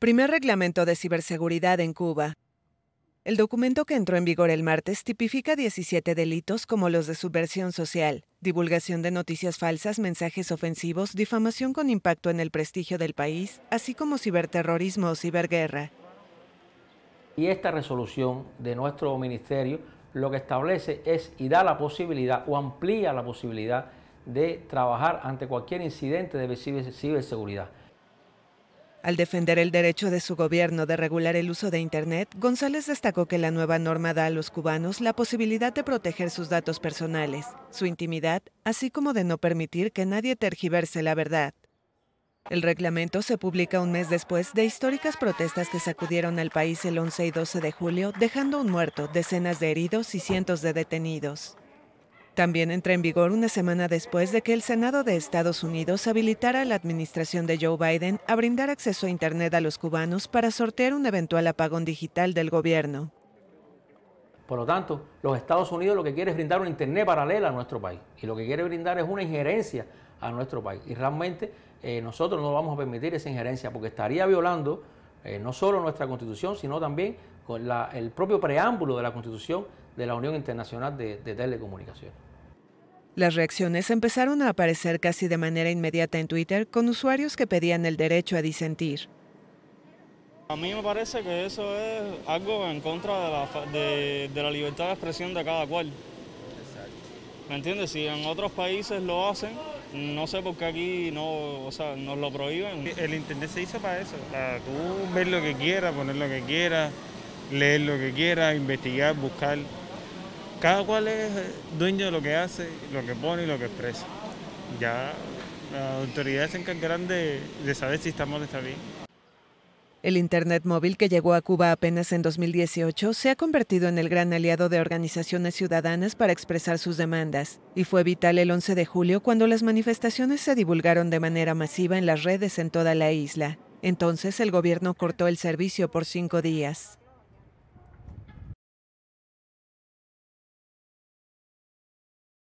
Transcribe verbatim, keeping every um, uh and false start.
Primer reglamento de ciberseguridad en Cuba. El documento que entró en vigor el martes tipifica diecisiete delitos como los de subversión social, divulgación de noticias falsas, mensajes ofensivos, difamación con impacto en el prestigio del país, así como ciberterrorismo o ciberguerra. Y esta resolución de nuestro ministerio lo que establece es y da la posibilidad o amplía la posibilidad de trabajar ante cualquier incidente de ciberseguridad. Al defender el derecho de su gobierno de regular el uso de Internet, González destacó que la nueva norma da a los cubanos la posibilidad de proteger sus datos personales, su intimidad, así como de no permitir que nadie tergiverse la verdad. El reglamento se publica un mes después de históricas protestas que sacudieron al país el once y doce de julio, dejando un muerto, decenas de heridos y cientos de detenidos. También entra en vigor una semana después de que el Senado de Estados Unidos habilitara a la administración de Joe Biden a brindar acceso a Internet a los cubanos para sortear un eventual apagón digital del gobierno. Por lo tanto, los Estados Unidos lo que quiere es brindar un Internet paralela a nuestro país y lo que quiere brindar es una injerencia a nuestro país. Y realmente eh, nosotros no vamos a permitir esa injerencia porque estaría violando eh, no solo nuestra Constitución, sino también con la, el propio preámbulo de la Constitución de la Unión Internacional de, de Telecomunicaciones. Las reacciones empezaron a aparecer casi de manera inmediata en Twitter con usuarios que pedían el derecho a disentir. A mí me parece que eso es algo en contra de la, de, de la libertad de expresión de cada cual. Exacto. ¿Me entiendes? Si en otros países lo hacen, no sé por qué aquí no, o sea, nos lo prohíben. El Internet se hizo para eso, para tú ver lo que quieras, poner lo que quieras, leer lo que quieras, investigar, buscar. Cada cual es dueño de lo que hace, lo que pone y lo que expresa. Ya las autoridades se encargarán de, de saber si está mal o está bien. El Internet móvil, que llegó a Cuba apenas en dos mil dieciocho, se ha convertido en el gran aliado de organizaciones ciudadanas para expresar sus demandas, y fue vital el once de julio cuando las manifestaciones se divulgaron de manera masiva en las redes en toda la isla. Entonces el gobierno cortó el servicio por cinco días.